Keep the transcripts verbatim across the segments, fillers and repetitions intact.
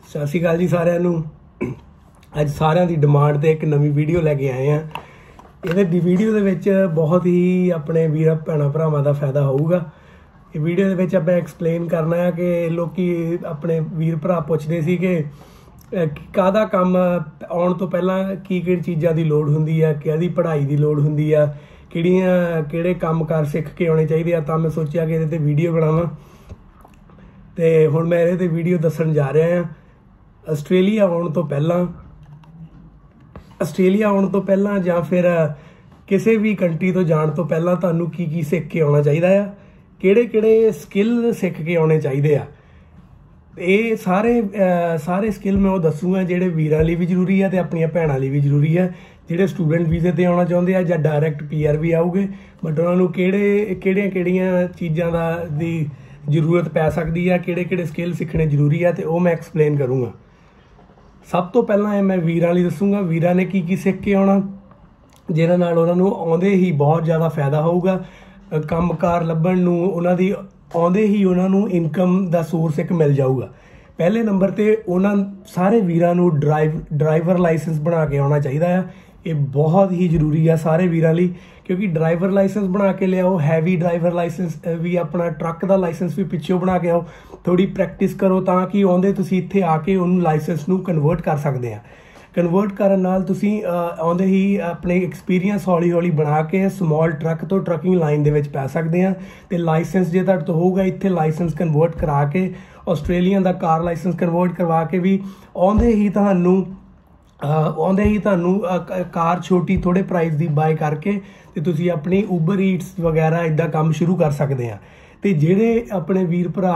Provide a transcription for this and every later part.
सत श्री अकाल जी सारिਆਂ ਨੂੰ। ਅੱਜ ਸਾਰਿਆਂ ਦੀ ਡਿਮਾਂਡ ਤੇ ਇੱਕ ਨਵੀਂ ਵੀਡੀਓ ਲੈ ਕੇ ਆਏ ਆ। ਇਹਦੇ ਵੀਡੀਓ ਦੇ ਵਿੱਚ ਬਹੁਤ ਹੀ ਆਪਣੇ ਵੀਰਾਂ ਭੈਣਾਂ ਭਰਾਵਾਂ ਦਾ ਫਾਇਦਾ ਹੋਊਗਾ। ਇਹ ਵੀਡੀਓ ਦੇ ਵਿੱਚ ਆਪਾਂ ਐਕਸਪਲੇਨ ਕਰਨਾ ਹੈ ਕਿ ਲੋਕੀ ਆਪਣੇ ਵੀਰ ਭਰਾ ਪੁੱਛਦੇ ਸੀ ਕਿ ਕਾਹਦਾ ਕੰਮ ਆਉਣ ਤੋਂ ਪਹਿਲਾਂ ਕੀ ਕਿਹੜੀ ਚੀਜ਼ਾਂ ਦੀ ਲੋੜ ਹੁੰਦੀ ਆ, ਕਿਹਦੀ ਪੜ੍ਹਾਈ ਦੀ ਲੋੜ ਹੁੰਦੀ ਆ, ਕਿਹੜੀਆਂ ਕਿਹੜੇ ਕੰਮ ਕਾਰ ਸਿੱਖ ਕੇ ਆਉਣੇ ਚਾਹੀਦੇ ਆ। ਤਾਂ ਮੈਂ ਸੋਚਿਆ ਕਿ ਇਹਦੇ ਤੇ ਵੀਡੀਓ ਬਣਾਵਾਂ ਤੇ ਹੁਣ ਮੈਂ ਇਹਦੇ ਤੇ ਵੀਡੀਓ ਦੱਸਣ ਜਾ ਰਿਹਾ ਹਾਂ। ਆਸਟ੍ਰੇਲੀਆ ਆਉਣ ਤੋਂ ਪਹਿਲਾਂ ਆਸਟ੍ਰੇਲੀਆ ਆਉਣ ਤੋਂ ਪਹਿਲਾਂ ਜਾਂ ਫਿਰ ਕਿਸੇ ਵੀ ਕੰਟਰੀ ਤੋਂ ਜਾਣ ਤੋਂ ਪਹਿਲਾਂ ਤੁਹਾਨੂੰ ਕੀ ਕੀ ਸਿੱਖ ਕੇ ਆਉਣਾ ਚਾਹੀਦਾ ਆ, ਕਿਹੜੇ ਕਿਹੜੇ ਸਕਿੱਲ ਸਿੱਖ ਕੇ ਆਉਣੇ ਚਾਹੀਦੇ ਆ। ਇਹ ਸਾਰੇ ਸਾਰੇ ਸਕਿੱਲ ਮੈਂ ਉਹ ਦੱਸੂਗਾ ਜਿਹੜੇ ਵੀਰਾਂ ਲਈ ਵੀ ਜ਼ਰੂਰੀ ਆ ਤੇ ਆਪਣੀਆਂ ਭੈਣਾਂ ਲਈ ਵੀ ਜ਼ਰੂਰੀ ਆ, ਜਿਹੜੇ ਸਟੂਡੈਂਟ ਵੀਜ਼ੇ ਤੇ ਆਉਣਾ ਚਾਹੁੰਦੇ ਆ ਜਾਂ ਡਾਇਰੈਕਟ ਪੀ ਆਰ ਵੀ ਆਉਗੇ, ਬਟ ਉਹਨਾਂ ਨੂੰ ਕਿਹੜੇ ਕਿਹੜੀਆਂ ਕਿਹੜੀਆਂ ਚੀਜ਼ਾਂ ਦਾ ਦੀ ਜ਼ਰੂਰਤ ਪੈ ਸਕਦੀ ਆ, ਕਿਹੜੇ ਕਿਹੜੇ ਸਕਿੱਲ ਸਿੱਖਣੇ ਜ਼ਰੂਰੀ ਆ, ਤੇ ਉਹ ਮੈਂ ਐਕਸਪਲੇਨ ਕਰੂੰਗਾ। ਸਭ ਤੋਂ ਪਹਿਲਾਂ ਇਹ ਮੈਂ ਵੀਰਾਂ ਲਈ ਦੱਸੂਗਾ ਵੀਰਾਂ ਨੇ ਕੀ ਕੀ ਸਿੱਖ ਕੇ ਆਉਣਾ, ਜਿਹਨਾਂ ਨਾਲ ਉਹਨਾਂ ਨੂੰ ਆਉਂਦੇ ਹੀ ਬਹੁਤ ਜ਼ਿਆਦਾ ਫਾਇਦਾ ਹੋਊਗਾ। ਕੰਮਕਾਰ ਲੱਭਣ ਨੂੰ ਉਹਨਾਂ ਦੀ ਆਉਂਦੇ ਹੀ ਉਹਨਾਂ ਨੂੰ ਇਨਕਮ ਦਾ ਸੋਰਸ ਇੱਕ ਮਿਲ ਜਾਊਗਾ। ਪਹਿਲੇ ਨੰਬਰ 'ਤੇ ਉਹਨਾਂ ਸਾਰੇ ਵੀਰਾਂ ਨੂੰ ਡਰਾਈਵ ਡਰਾਈਵਰ ਲਾਇਸੈਂਸ ਬਣਾ ਕੇ ਆਉਣਾ ਚਾਹੀਦਾ ਆ। ਇਹ ਬਹੁਤ ਹੀ ਜ਼ਰੂਰੀ ਆ ਸਾਰੇ ਵੀਰਾਂ ਲਈ, ਕਿਉਂਕਿ ਡਰਾਈਵਰ ਲਾਇਸੈਂਸ ਬਣਾ ਕੇ ਲਿਆਓ। ਹੈਵੀ ਡਰਾਈਵਰ ਲਾਇਸੈਂਸ ਵੀ, ਆਪਣਾ ਟਰੱਕ ਦਾ ਲਾਇਸੈਂਸ ਵੀ ਪਿੱਛੋਂ ਬਣਾ ਕੇ ਆਓ। ਥੋੜੀ ਪ੍ਰੈਕਟਿਸ ਕਰੋ ਤਾਂ ਕਿ ਆਉਂਦੇ ਤੁਸੀਂ ਇੱਥੇ ਆ ਕੇ ਉਹਨੂੰ ਲਾਇਸੈਂਸ ਨੂੰ ਕਨਵਰਟ ਕਰ ਸਕਦੇ ਆ। ਕਨਵਰਟ ਕਰਨ ਨਾਲ ਤੁਸੀਂ ਆਉਂਦੇ ਹੀ ਆਪਣੇ ਐਕਸਪੀਰੀਅੰਸ ਹੌਲੀ ਹੌਲੀ ਬਣਾ ਕੇ ਸਮਾਲ ਟਰੱਕ ਤੋਂ ਟਰੱਕਿੰਗ ਲਾਈਨ ਦੇ ਵਿੱਚ ਪੈ ਸਕਦੇ ਆ। ਤੇ ਲਾਇਸੈਂਸ ਜੇ ਤੁਹਾਡੇ ਤੋਂ ਹੋਊਗਾ ਇੱਥੇ ਲਾਇਸੈਂਸ ਕਨਵਰਟ ਕਰਾ ਕੇ, ਆਸਟ੍ਰੇਲੀਆ ਦਾ ਕਾਰ ਲਾਇਸੈਂਸ ਕਨਵਰਟ ਕਰਵਾ ਕੇ ਵੀ ਆਉਂਦੇ ਹੀ ਤੁਹਾਨੂੰ ਆਉਂਦੇ ਹੀ ਤੁਹਾਨੂੰ ਕਾਰ ਛੋਟੀ ਥੋੜੇ ਪ੍ਰਾਈਸ ਦੀ ਬਾਏ ਕਰਕੇ ਤੇ ਤੁਸੀਂ ਆਪਣੀ ਉਬਰ ਈਟਸ ਵਗੈਰਾ ਇੱਦਾਂ ਕੰਮ ਸ਼ੁਰੂ ਕਰ ਸਕਦੇ ਆ। ਤੇ ਜਿਹੜੇ ਆਪਣੇ ਵੀਰ ਭਰਾ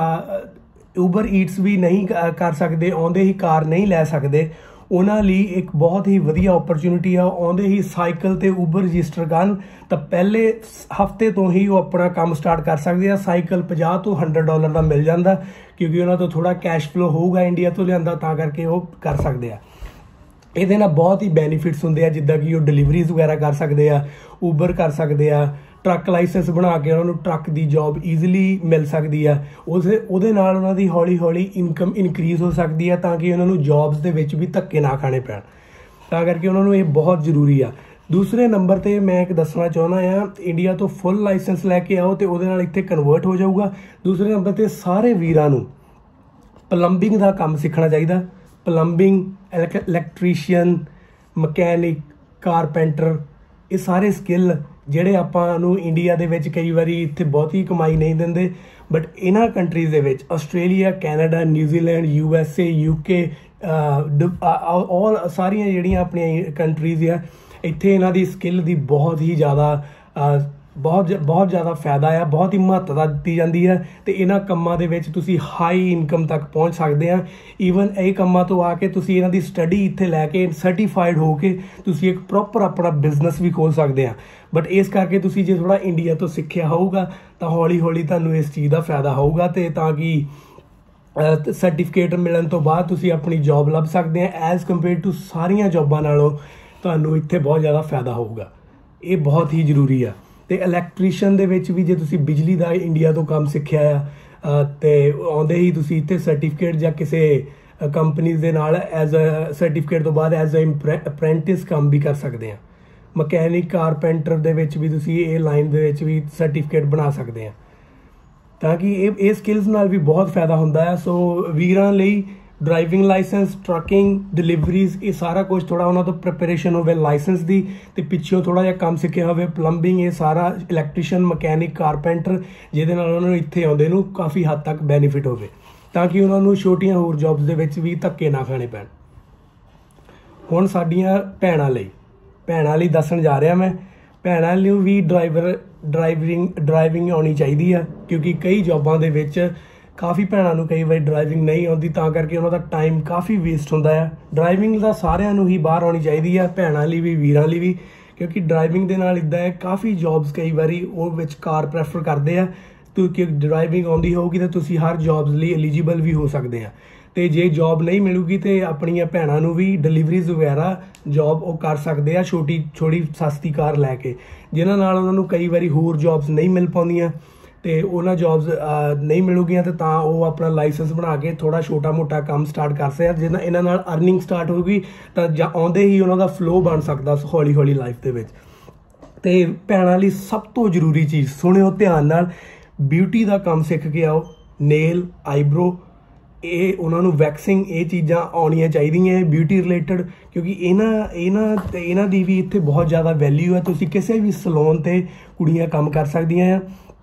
ਉਬਰ ਈਟਸ ਵੀ ਨਹੀਂ ਕਰ ਸਕਦੇ, ਆਉਂਦੇ ਹੀ ਕਾਰ ਨਹੀਂ ਲੈ ਸਕਦੇ, ਉਹਨਾਂ ਲਈ ਇੱਕ ਬਹੁਤ ਹੀ ਵਧੀਆ ਓਪਰਚੁਨਿਟੀ ਆ। ਆਉਂਦੇ ਹੀ ਸਾਈਕਲ ਤੇ ਉਬਰ ਰਜਿਸਟਰ ਕਰਨ ਤਾਂ ਪਹਿਲੇ ਹਫਤੇ ਤੋਂ ਹੀ ਉਹ ਆਪਣਾ ਕੰਮ ਸਟਾਰਟ ਕਰ ਸਕਦੇ ਆ। ਸਾਈਕਲ ਪੰਜਾਹ ਤੋਂ ਹੰਡਰਡ ਡਾਲਰ ਦਾ ਮਿਲ ਜਾਂਦਾ, ਕਿਉਂਕਿ ਉਹਨਾਂ ਤੋਂ ਥੋੜਾ ਕੈਸ਼ ਫਲੋ ਹੋਊਗਾ ਇੰਡੀਆ ਤੋਂ ਲਿਆਂਦਾ, ਤਾਂ ਕਰਕੇ ਉਹ ਕਰ ਸਕਦੇ ਆ। ਇਹਦੇ ਨਾਲ ਬਹੁਤ ਹੀ ਬੈਨੀਫਿਟਸ ਹੁੰਦੇ ਆ, ਜਿੱਦਾਂ ਕਿ ਉਹ ਡਿਲੀਵਰੀਜ਼ ਵਗੈਰਾ ਕਰ ਸਕਦੇ ਆ, ਉਬਰ ਕਰ ਸਕਦੇ ਆ, ਟਰੱਕ ਲਾਇਸੈਂਸ ਬਣਾ ਕੇ ਉਹਨਾਂ ਨੂੰ ਟਰੱਕ ਦੀ ਜੌਬ ਈਜ਼ੀਲੀ ਮਿਲ ਸਕਦੀ ਆ। ਉਸੇ ਉਹਦੇ ਨਾਲ ਉਹਨਾਂ ਦੀ ਹੌਲੀ ਹੌਲੀ ਇਨਕਮ ਇਨਕਰੀਜ਼ ਹੋ ਸਕਦੀ ਆ, ਤਾਂ ਕਿ ਉਹਨਾਂ ਨੂੰ ਜੌਬਸ ਦੇ ਵਿੱਚ ਵੀ ਧੱਕੇ ਨਾ ਖਾਣੇ ਪੈਣ। ਤਾਂ ਕਰਕੇ ਉਹਨਾਂ ਨੂੰ ਇਹ ਬਹੁਤ ਜ਼ਰੂਰੀ ਆ। ਦੂਸਰੇ ਨੰਬਰ 'ਤੇ ਮੈਂ ਇੱਕ ਦੱਸਣਾ ਚਾਹੁੰਦਾ ਆ, ਇੰਡੀਆ ਤੋਂ ਫੁੱਲ ਲਾਇਸੈਂਸ ਲੈ ਕੇ ਆਓ ਤੇ ਉਹਦੇ ਨਾਲ ਇੱਥੇ ਕਨਵਰਟ ਹੋ ਜਾਊਗਾ। ਦੂਸਰੇ ਨੰਬਰ 'ਤੇ ਸਾਰੇ ਵੀਰਾਂ ਨੂੰ ਪਲੰਬਿੰਗ ਦਾ ਕੰਮ ਸਿੱਖਣਾ ਚਾਹੀਦਾ। ਪਲੰਬਿੰਗ, ਇਲੈਕਟ੍ਰੀਸ਼ੀਅਨ, ਮਕੈਨਿਕ, ਕਾਰਪੈਂਟਰ, ਇਹ ਸਾਰੇ ਸਕਿੱਲ ਜਿਹੜੇ ਆਪਾਂ ਨੂੰ ਇੰਡੀਆ ਦੇ ਵਿੱਚ ਕਈ ਵਾਰੀ ਇੱਥੇ ਬਹੁਤੀ ਕਮਾਈ ਨਹੀਂ ਦਿੰਦੇ, ਬਟ ਇਹਨਾਂ ਕੰਟਰੀਜ਼ ਦੇ ਵਿੱਚ Australia, Canada, New Zealand, U S A, U K, all ਸਾਰੀਆਂ ਜਿਹੜੀਆਂ ਆਪਣੀਆਂ ਕੰਟਰੀਜ਼ ਆ, ਇੱਥੇ ਇਹਨਾਂ ਦੀ ਸਕਿੱਲ ਦੀ ਬਹੁਤ ਹੀ ਜ਼ਿਆਦਾ ਬਹੁਤ ਬਹੁਤ ਜ਼ਿਆਦਾ ਫਾਇਦਾ ਆ, ਬਹੁਤ ਹੀ ਮਹੱਤਤਾ ਦਿੱਤੀ ਜਾਂਦੀ ਹੈ। ਅਤੇ ਇਹਨਾਂ ਕੰਮਾਂ ਦੇ ਵਿੱਚ ਤੁਸੀਂ ਹਾਈ ਇਨਕਮ ਤੱਕ ਪਹੁੰਚ ਸਕਦੇ ਆ। ਈਵਨ ਇਹ ਕੰਮਾਂ ਤੋਂ ਆ ਕੇ ਤੁਸੀਂ ਇਹਨਾਂ ਦੀ ਸਟੱਡੀ ਇੱਥੇ ਲੈ ਕੇ ਸਰਟੀਫਾਈਡ ਹੋ ਕੇ ਤੁਸੀਂ ਇੱਕ ਪ੍ਰੋਪਰ ਆਪਣਾ ਬਿਜ਼ਨਸ ਵੀ ਖੋਲ੍ਹ ਸਕਦੇ ਆ। ਬਟ ਇਸ ਕਰਕੇ ਤੁਸੀਂ ਜੇ ਥੋੜ੍ਹਾ ਇੰਡੀਆ ਤੋਂ ਸਿੱਖਿਆ ਹੋਊਗਾ ਤਾਂ ਹੌਲੀ ਹੌਲੀ ਤੁਹਾਨੂੰ ਇਸ ਚੀਜ਼ ਦਾ ਫਾਇਦਾ ਹੋਊਗਾ, ਅਤੇ ਤਾਂ ਕਿ ਸਰਟੀਫਿਕੇਟ ਮਿਲਣ ਤੋਂ ਬਾਅਦ ਤੁਸੀਂ ਆਪਣੀ ਜੋਬ ਲੱਭ ਸਕਦੇ ਆ। ਐਜ਼ ਕੰਪੇਅਰ ਟੂ ਸਾਰੀਆਂ ਜੋਬਾਂ ਨਾਲੋਂ ਤੁਹਾਨੂੰ ਇੱਥੇ ਬਹੁਤ ਜ਼ਿਆਦਾ ਫਾਇਦਾ ਹੋਊਗਾ। ਇਹ ਬਹੁਤ ਹੀ ਜ਼ਰੂਰੀ ਆ। ਅਤੇ ਇਲੈਕਟ੍ਰੀਸ਼ੀਅਨ ਦੇ ਵਿੱਚ ਵੀ ਜੇ ਤੁਸੀਂ ਬਿਜਲੀ ਦਾ ਇੰਡੀਆ ਤੋਂ ਕੰਮ ਸਿੱਖਿਆ ਆ ਅਤੇ ਆਉਂਦੇ ਹੀ ਤੁਸੀਂ ਇੱਥੇ ਸਰਟੀਫਿਕੇਟ ਜਾਂ ਕਿਸੇ ਕੰਪਨੀਜ਼ ਦੇ ਨਾਲ ਐਜ਼ ਅ ਸਰਟੀਫਿਕੇਟ ਤੋਂ ਬਾਅਦ ਐਜ਼ ਅ ਅਪ੍ਰੈਂਟਿਸ ਕੰਮ ਵੀ ਕਰ ਸਕਦੇ ਆ। ਮਕੈਨਿਕ, ਕਾਰਪੈਂਟਰ ਦੇ ਵਿੱਚ ਵੀ ਤੁਸੀਂ ਇਹ ਲਾਈਨ ਦੇ ਵਿੱਚ ਵੀ ਸਰਟੀਫਿਕੇਟ ਬਣਾ ਸਕਦੇ ਆ, ਤਾਂ ਕਿ ਇਹ ਇਹ ਸਕਿੱਲਸ ਨਾਲ ਵੀ ਬਹੁਤ ਫਾਇਦਾ ਹੁੰਦਾ ਹੈ। ਸੋ ਵੀਰਾਂ ਲਈ ਡਰਾਈਵਿੰਗ ਲਾਇਸੈਂਸ, ਟਰੱਕਿੰਗ, ਡਿਲੀਵਰੀਜ਼, ਇਹ ਸਾਰਾ ਕੁਝ ਥੋੜ੍ਹਾ ਉਹਨਾਂ ਤੋਂ ਪ੍ਰੈਪਰੇਸ਼ਨ ਹੋਵੇ ਲਾਇਸੈਂਸ ਦੀ, ਅਤੇ ਪਿੱਛੋਂ ਥੋੜ੍ਹਾ ਜਿਹਾ ਕੰਮ ਸਿੱਖਿਆ ਹੋਵੇ ਪਲੰਬਿੰਗ, ਇਹ ਸਾਰਾ ਇਲੈਕਟ੍ਰੀਸ਼ੀਅਨ, ਮਕੈਨਿਕ, ਕਾਰਪੈਂਟਰ, ਜਿਹਦੇ ਨਾਲ ਉਹਨਾਂ ਨੂੰ ਇੱਥੇ ਆਉਂਦੇ ਨੂੰ ਕਾਫੀ ਹੱਦ ਤੱਕ ਬੈਨੀਫਿਟ ਹੋਵੇ, ਤਾਂ ਕਿ ਉਹਨਾਂ ਨੂੰ ਛੋਟੀਆਂ ਹੋਰ ਜੋਬਸ ਦੇ ਵਿੱਚ ਵੀ ਧੱਕੇ ਨਾ ਖਾਣੇ ਪੈਣ। ਹੁਣ ਸਾਡੀਆਂ ਭੈਣਾਂ ਲਈ ਭੈਣਾਂ ਲਈ ਦੱਸਣ ਜਾ ਰਿਹਾ ਮੈਂ। ਭੈਣਾਂ ਲਈ ਵੀ ਡਰਾਈਵਰ ਡਰਾਈਵਿੰਗ ਡਰਾਈਵਿੰਗ ਆਉਣੀ ਚਾਹੀਦੀ ਆ, ਕਿਉਂਕਿ ਕਈ ਜੋਬਾਂ ਦੇ ਵਿੱਚ ਕਾਫੀ ਭੈਣਾਂ ਨੂੰ ਕਈ ਵਾਰੀ ਡਰਾਈਵਿੰਗ ਨਹੀਂ ਆਉਂਦੀ, ਤਾਂ ਕਰਕੇ ਉਹਨਾਂ ਦਾ ਟਾਈਮ ਕਾਫੀ ਵੇਸਟ ਹੁੰਦਾ ਆ। ਡਰਾਈਵਿੰਗ ਦਾ ਸਾਰਿਆਂ ਨੂੰ ਹੀ ਬਾਹਰ ਆਉਣੀ ਚਾਹੀਦੀ ਆ, ਭੈਣਾਂ ਲਈ ਵੀ, ਵੀਰਾਂ ਲਈ ਵੀ, ਕਿਉਂਕਿ ਡਰਾਈਵਿੰਗ ਦੇ ਨਾਲ ਇੱਦਾਂ ਹੈ ਕਾਫੀ ਜੋਬਸ ਕਈ ਵਾਰੀ ਉਹ ਵਿੱਚ ਕਾਰ ਪ੍ਰੈਫਰ ਕਰਦੇ ਆ। ਕਿਉਂਕਿ ਡਰਾਈਵਿੰਗ ਆਉਂਦੀ ਹੋਊਗੀ ਤਾਂ ਤੁਸੀਂ ਹਰ ਜੋਬਸ ਲਈ ਐਲੀਜੀਬਲ ਵੀ ਹੋ ਸਕਦੇ ਆ। ਤੇ ਜੇ ਜੌਬ ਨਹੀਂ ਮਿਲੂਗੀ ਤੇ ਆਪਣੀਆਂ ਭੈਣਾਂ ਨੂੰ ਵੀ ਡਿਲੀਵਰੀਜ਼ ਵਗੈਰਾ ਜੌਬ ਉਹ ਕਰ ਸਕਦੇ ਆ ਛੋਟੀ ਛੋਟੀ ਸਸਤੀ ਕਾਰ ਲੈ ਕੇ, ਜਿਨ੍ਹਾਂ ਨਾਲ ਉਹਨਾਂ ਨੂੰ ਕਈ ਵਾਰੀ ਹੋਰ ਜੌਬਸ ਨਹੀਂ ਮਿਲ ਪਾਉਂਦੀਆਂ। ਤੇ ਉਹਨਾਂ ਜੌਬਸ ਨਹੀਂ ਮਿਲੂਗੀਆਂ ਤੇ ਤਾਂ ਉਹ ਆਪਣਾ ਲਾਇਸੈਂਸ ਬਣਾ ਕੇ ਥੋੜਾ ਛੋਟਾ ਮੋਟਾ ਕੰਮ ਸਟਾਰਟ ਕਰ ਸਕਦੇ ਆ, ਜਿਹਨਾਂ ਇਹਨਾਂ ਨਾਲ ਅਰਨਿੰਗ ਸਟਾਰਟ ਹੋਊਗੀ ਤਾਂ ਜਾਂ ਆਉਂਦੇ ਹੀ ਉਹਨਾਂ ਦਾ ਫਲੋ ਬਣ ਸਕਦਾ ਹੌਲੀ ਹੌਲੀ ਲਾਈਫ ਦੇ ਵਿੱਚ। ਤੇ ਭੈਣਾਂ ਲਈ ਸਭ ਤੋਂ ਜ਼ਰੂਰੀ ਚੀਜ਼, ਸੁਣਿਓ ਧਿਆਨ ਨਾਲ, ਬਿਊਟੀ ਦਾ ਕੰਮ ਸਿੱਖ ਕੇ ਆਓ। ਨੇਲ, ਆਈਬਰੋ, ਇਹ ਉਹਨਾਂ ਨੂੰ ਵੈਕਸਿੰਗ, ਇਹ ਚੀਜ਼ਾਂ ਆਉਣੀਆਂ ਚਾਹੀਦੀਆਂ ਬਿਊਟੀ ਰਿਲੇਟਡ, ਕਿਉਂਕਿ ਇਹਨਾਂ ਇਹਨਾਂ ਤੇ ਇਹਨਾਂ ਦੀ ਵੀ ਇੱਥੇ ਬਹੁਤ ਜ਼ਿਆਦਾ ਵੈਲਿਊ ਹੈ। ਤੁਸੀਂ ਕਿਸੇ ਵੀ ਸਲੂਨ 'ਤੇ ਕੁੜੀਆਂ ਕੰਮ ਕਰ ਸਕਦੀਆਂ ਆ।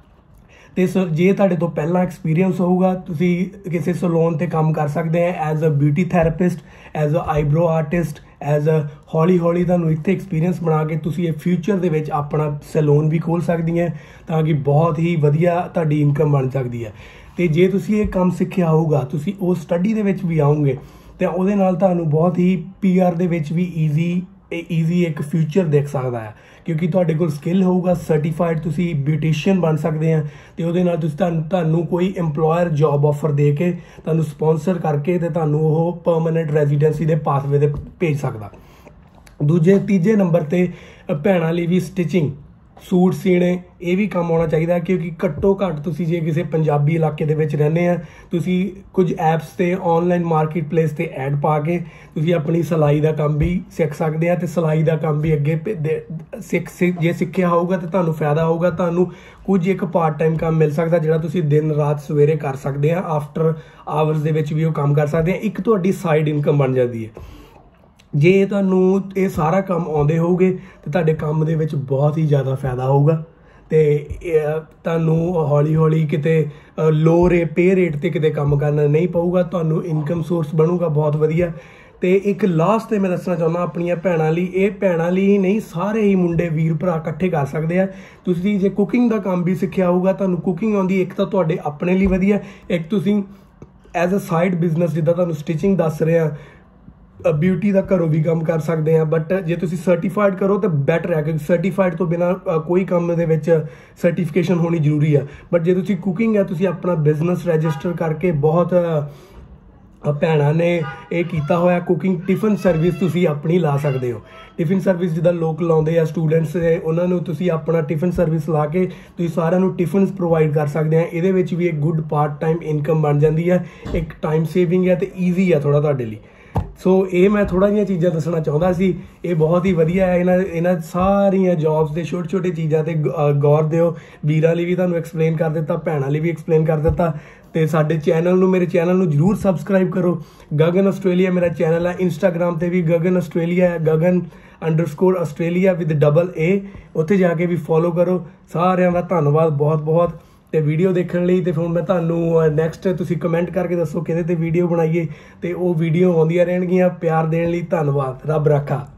ਤੇ ਸ ਜੇ ਤੁਹਾਡੇ ਤੋਂ ਪਹਿਲਾਂ ਐਕਸਪੀਰੀਅੰਸ ਹੋਊਗਾ, ਤੁਸੀਂ ਕਿਸੇ ਸਲੂਨ 'ਤੇ ਕੰਮ ਕਰ ਸਕਦੇ ਆ as a beauty therapist, as a eyebrow artist, as a ਹੌਲੀ ਹੌਲੀ ਤੁਹਾਨੂੰ ਇੱਥੇ ਐਕਸਪੀਰੀਅੰਸ ਬਣਾ ਕੇ ਤੁਸੀਂ ਇਹ ਫਿਊਚਰ ਦੇ ਵਿੱਚ ਆਪਣਾ ਸੈਲੂਨ ਵੀ ਖੋਲ੍ਹ ਸਕਦੀਆਂ, ਤਾਂ ਕਿ ਬਹੁਤ ਹੀ ਵਧੀਆ ਤੁਹਾਡੀ ਇਨਕਮ ਬਣ ਸਕਦੀ ਹੈ। ਤੇ ਜੇ ਤੁਸੀਂ ਇਹ ਕੰਮ ਸਿੱਖਿਆ ਹੋਊਗਾ, ਤੁਸੀਂ ਉਹ ਸਟੱਡੀ ਦੇ ਵਿੱਚ ਵੀ ਆਉਂਗੇ ਤੇ ਉਹਦੇ ਨਾਲ ਤੁਹਾਨੂੰ ਬਹੁਤ ਹੀ ਪੀ ਆਰ ਦੇ ਵਿੱਚ ਵੀ ਈਜ਼ੀ ਈਜ਼ੀ ਇੱਕ ਫਿਊਚਰ ਦੇਖ ਸਕਦਾ ਹੈ, ਕਿਉਂਕਿ ਤੁਹਾਡੇ ਕੋਲ ਸਕਿੱਲ ਹੋਊਗਾ। ਸਰਟੀਫਾਈਡ ਤੁਸੀਂ ਬਿਊਟੀਸ਼ੀਅਨ ਬਣ ਸਕਦੇ ਆ ਤੇ ਉਹਦੇ ਨਾਲ ਤੁਸੀਂ ਤੁਹਾਨੂੰ ਤੁਹਾਨੂੰ ਕੋਈ EMPLOYER ਜੌਬ ਆਫਰ ਦੇ ਕੇ ਤੁਹਾਨੂੰ ਸਪਾਂਸਰ ਕਰਕੇ ਤੇ ਤੁਹਾਨੂੰ ਉਹ ਪਰਮਾਨੈਂਟ ਰੈਜ਼ੀਡੈਂਸੀ ਦੇ ਪਾਥਵੇ 'ਤੇ ਭੇਜ ਸਕਦਾ। ਦੂਜੇ ਤੀਜੇ ਨੰਬਰ 'ਤੇ ਭੈਣਾਂ ਲਈ ਵੀ ਸਟਿਚਿੰਗ, ਸੂਟ ਸੀਣੇ, ਇਹ ਵੀ ਕੰਮ ਆਉਣਾ ਚਾਹੀਦਾ, ਕਿਉਂਕਿ ਘੱਟੋ ਘੱਟ ਤੁਸੀਂ ਜੇ ਕਿਸੇ ਪੰਜਾਬੀ ਇਲਾਕੇ ਦੇ ਵਿੱਚ ਰਹਿੰਦੇ ਆ, ਤੁਸੀਂ ਕੁਝ ਐਪਸ 'ਤੇ ਔਨਲਾਈਨ ਮਾਰਕੀਟ ਪਲੇਸ 'ਤੇ ਐਡ ਪਾ ਕੇ ਤੁਸੀਂ ਆਪਣੀ ਸਿਲਾਈ ਦਾ ਕੰਮ ਵੀ ਸਿੱਖ ਸਕਦੇ ਆ। ਤੇ ਸਿਲਾਈ ਦਾ ਕੰਮ ਵੀ ਅੱਗੇ ਸਿੱਖ ਜੇ ਸਿੱਖਿਆ ਹੋਊਗਾ ਤਾਂ ਤੁਹਾਨੂੰ ਫਾਇਦਾ ਹੋਊਗਾ। ਤੁਹਾਨੂੰ ਕੁਝ ਇੱਕ ਪਾਰਟ ਟਾਈਮ ਕੰਮ ਮਿਲ ਸਕਦਾ ਜਿਹੜਾ ਤੁਸੀਂ ਦਿਨ ਰਾਤ ਸਵੇਰੇ ਕਰ ਸਕਦੇ ਆ, ਆਫਟਰ ਆਵਰਸ ਦੇ ਵਿੱਚ ਵੀ ਉਹ ਕੰਮ ਕਰ ਸਕਦੇ ਆ। ਇੱਕ ਤੁਹਾਡੀ ਸਾਈਡ ਇਨਕਮ ਬਣ ਜਾਂਦੀ ਹੈ। ਜੇ ਤੁਹਾਨੂੰ ਇਹ ਸਾਰਾ ਕੰਮ ਆਉਂਦੇ ਹੋਊਗੇ ਤਾਂ ਤੁਹਾਡੇ ਕੰਮ ਦੇ ਵਿੱਚ ਬਹੁਤ ਹੀ ਜ਼ਿਆਦਾ ਫਾਇਦਾ ਹੋਊਗਾ ਤੇ ਤੁਹਾਨੂੰ ਹੌਲੀ ਹੌਲੀ ਕਿਤੇ ਲੋ ਰੇ ਪੇ ਰੇਟ 'ਤੇ ਕਿਤੇ ਕੰਮ ਕਰਨਾ ਨਹੀਂ ਪਊਗਾ, ਤੁਹਾਨੂੰ ਇਨਕਮ ਸੋਰਸ ਬਣੂਗਾ ਬਹੁਤ ਵਧੀਆ। ਤੇ ਇੱਕ ਲਾਸਟ 'ਤੇ ਮੈਂ ਦੱਸਣਾ ਚਾਹੁੰਦਾ ਆਪਣੀਆਂ ਭੈਣਾਂ ਲਈ, ਇਹ ਭੈਣਾਂ ਲਈ ਹੀ ਨਹੀਂ, ਸਾਰੇ ਹੀ ਮੁੰਡੇ ਵੀਰ ਭਰਾ ਇਕੱਠੇ ਕਰ ਸਕਦੇ ਆ। ਤੁਸੀਂ ਜੇ ਕੁਕਿੰਗ ਦਾ ਕੰਮ ਵੀ ਸਿੱਖਿਆ ਹੋਊਗਾ, ਤੁਹਾਨੂੰ ਕੁਕਿੰਗ ਆਉਂਦੀ, ਇੱਕ ਤਾਂ ਤੁਹਾਡੇ ਆਪਣੇ ਲਈ ਵਧੀਆ, ਇੱਕ ਤੁਸੀਂ ਐਜ਼ ਅ ਸਾਈਡ ਬਿਜ਼ਨਸ, ਜਿੱਦਾਂ ਤੁਹਾਨੂੰ ਸਟਿਚਿੰਗ ਦੱਸ ਰਿਹਾ, ਬਿਊਟੀ ਦਾ ਘਰੋਂ ਵੀ ਕੰਮ ਕਰ ਸਕਦੇ ਆ। ਬਟ ਜੇ ਤੁਸੀਂ ਸਰਟੀਫਾਈਡ ਕਰੋ ਤਾਂ ਬੈਟਰ ਹੈ, ਕਿਉਂਕਿ ਸਰਟੀਫਾਈਡ ਤੋਂ ਬਿਨਾਂ ਕੋਈ ਕੰਮ ਦੇ ਵਿੱਚ ਸਰਟੀਫਿਕੇਸ਼ਨ ਹੋਣੀ ਜ਼ਰੂਰੀ ਆ। ਬਟ ਜੇ ਤੁਸੀਂ ਕੁਕਿੰਗ ਹੈ, ਤੁਸੀਂ ਆਪਣਾ ਬਿਜ਼ਨਸ ਰਜਿਸਟਰ ਕਰਕੇ, ਬਹੁਤ ਭੈਣਾਂ ਨੇ ਇਹ ਕੀਤਾ ਹੋਇਆ, ਕੁਕਿੰਗ ਟਿਫਨ ਸਰਵਿਸ ਤੁਸੀਂ ਆਪਣੀ ਲਾ ਸਕਦੇ ਹੋ। ਟਿਫਿਨ ਸਰਵਿਸ ਜਿੱਦਾਂ ਲੋਕ ਲਾਉਂਦੇ ਆ ਸਟੂਡੈਂਟਸ, ਉਹਨਾਂ ਨੂੰ ਤੁਸੀਂ ਆਪਣਾ ਟਿਫਨ ਸਰਵਿਸ ਲਾ ਕੇ ਤੁਸੀਂ ਸਾਰਿਆਂ ਨੂੰ ਟਿਫਨਸ ਪ੍ਰੋਵਾਈਡ ਕਰ ਸਕਦੇ ਆ। ਇਹਦੇ ਵਿੱਚ ਵੀ ਇੱਕ ਗੁੱਡ ਪਾਰਟ ਟਾਈਮ ਇਨਕਮ ਬਣ ਜਾਂਦੀ ਹੈ, ਇੱਕ ਟਾਈਮ ਸੇਵਿੰਗ ਹੈ ਤੇ ਈਜ਼ੀ ਹੈ ਥੋੜ੍ਹਾ ਤੁਹਾਡੇ ਲਈ। ਸੋ ਇਹ ਮੈਂ ਥੋੜ੍ਹਾ ਜਿਹੀਆਂ ਚੀਜ਼ਾਂ ਦੱਸਣਾ ਚਾਹੁੰਦਾ ਸੀ, ਇਹ ਬਹੁਤ ਹੀ ਵਧੀਆ ਹੈ। ਇਹਨਾਂ ਇਹਨਾਂ ਸਾਰੀਆਂ ਜੌਬਸ ਦੇ ਛੋਟੇ ਛੋਟੇ ਚੀਜ਼ਾਂ 'ਤੇ ਗੌਰ ਦਿਓ। ਵੀਰਾਂ ਲਈ ਵੀ ਤੁਹਾਨੂੰ ਐਕਸਪਲੇਨ ਕਰ ਦਿੱਤਾ, ਭੈਣਾਂ ਲਈ ਵੀ ਐਕਸਪਲੇਨ ਕਰ ਦਿੱਤਾ। ਤੇ ਸਾਡੇ ਚੈਨਲ ਨੂੰ, ਮੇਰੇ ਚੈਨਲ ਨੂੰ ਜ਼ਰੂਰ ਸਬਸਕ੍ਰਾਈਬ ਕਰੋ। ਗਗਨ ਆਸਟ੍ਰੇਲੀਆ ਮੇਰਾ ਚੈਨਲ ਹੈ, ਇੰਸਟਾਗ੍ਰਾਮ 'ਤੇ ਵੀ ਗਗਨ ਆਸਟ੍ਰੇਲੀਆ ਹੈ, Gagan underscore Australia with double A, ਉੱਥੇ ਜਾ ਕੇ ਵੀ ਫੋਲੋ ਕਰੋ। ਸਾਰਿਆਂ ਦਾ ਧੰਨਵਾਦ ਬਹੁਤ ਬਹੁਤ ਤੇ ਵੀਡੀਓ ਦੇਖਣ ਲਈ। ਤੇ ਹੁਣ ਮੈਂ ਤੁਹਾਨੂੰ ਨੈਕਸਟ ਤੁਸੀਂ ਕਮੈਂਟ ਕਰਕੇ ਦੱਸੋ ਕਿਹਦੇ 'ਤੇ ਵੀਡੀਓ ਬਣਾਈਏ, ਤੇ ਉਹ ਵੀਡੀਓ ਆਉਂਦੀਆਂ ਰਹਿਣਗੀਆਂ। ਪਿਆਰ ਦੇਣ ਲਈ ਧੰਨਵਾਦ। ਰੱਬ ਰਾਖਾ।